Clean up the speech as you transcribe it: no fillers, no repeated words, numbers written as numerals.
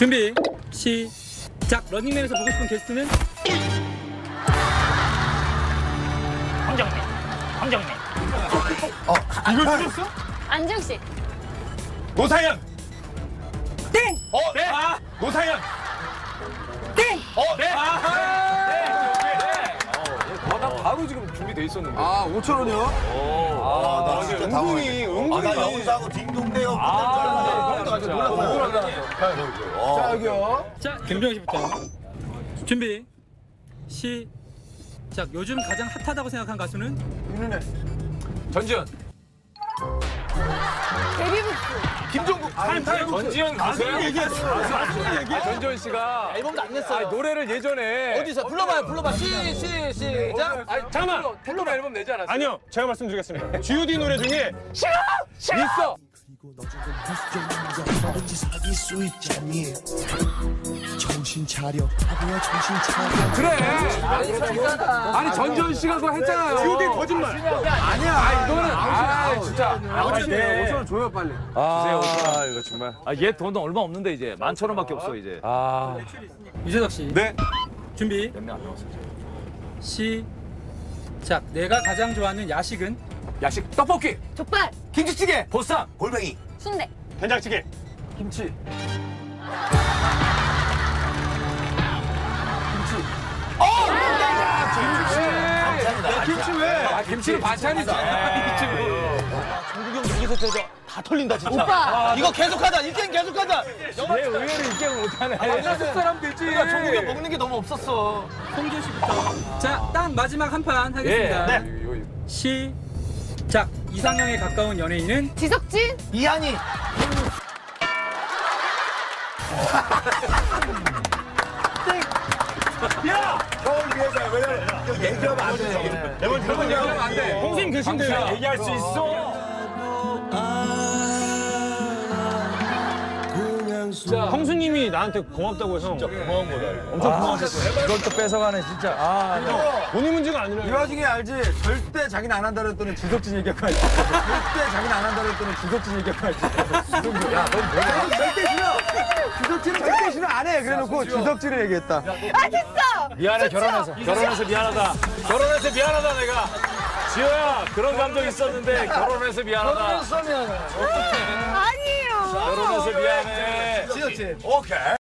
준비 시작. 런닝맨에서 보고 싶은 게스트는 황정민. 이걸 틀렸어? 안지욱 씨. 노사연. 땡! 네. 노사연. 땡! 네. 나 바로 지금 준비돼 있었는데. 5,000원이요? 나 진짜 은근히 나 여기서 딩동대요. 자, 여기요. 자, 김종현 씨부터. 준비 시작. 요즘 가장 핫하다고 생각한 가수는? 윤은혜. 전지현. 데뷔북스. 김종국. 전지현 가수야? 전지현 씨가 앨범도 안 냈어요. 노래를 예전에 어디서? 불러봐. 시작. 잠깐만. 텔로 앨범 내지 않았어? 아니요, 제가 말씀드리겠습니다. G.O.D 노래 중에 있어. 뭐든지 사귈 수 있잖니. 정신 차려 바보야, 정신 차려. 그래. 아니 전지현 씨가 그거 했잖아요. G.O.D 거짓말. 아니야. 이거는 진짜. 네. 5,000원 줘요, 빨리. 주세요. 이거 정말. 얘 돈은 얼마 없는데 이제 11,000원밖에 없어 이제. 유재석 씨. 네. 준비 몇 명 안 남았어. 시작. 내가 가장 좋아하는 야식은? 야식 떡볶이. 족발. 김치찌개. 보쌈. 골뱅이. 순대. 된장찌개. 김치. 김치 왜? 김치는 반찬이지. 정국이 형 여기서 다 털린다, 진짜. 오빠. 이거 계속하자. 이 게임 계속하자. 얘 의외로 이 게임 못하네. 한국 사람 되지. 정국이 형 먹는 게 너무 없었어. 홍준 씨부터. 자, 딱 마지막 한 판 하겠습니다. 네. 시작. 이상형에 가까운 연예인은? 지석진. 이한이. 형을 위해서 왜냐면 얘기하면 안 돼. 여러분 얘기하면 안 돼. 형님 계신데요. 얘기할 수 있어. 형수님이 나한테 고맙다고 형. 진짜 고마운 거다. 엄청 고마웠어요. 이걸 또 뺏어가네 진짜. 돈이 문제가 이 아니라. 와중에 알지? 절대 자기는 안 한다 그랬더니 지석진 얘기하고 있지. 절대 자기는 안 한다 그랬더니 지석진 얘기하고 있지. 야, 넌 뭐야? 절대 싫어. 지석진은 절대 싫어 안 해. 그래놓고 지석진을 얘기했다. 아 됐어. 미안해 결혼해서 미안하다. 결혼해서 미안하다 내가. 지호야 그런 감정 있었는데 결혼해서 미안하다. 아니에요. 결혼해서 미안해. 지석진. 오케이.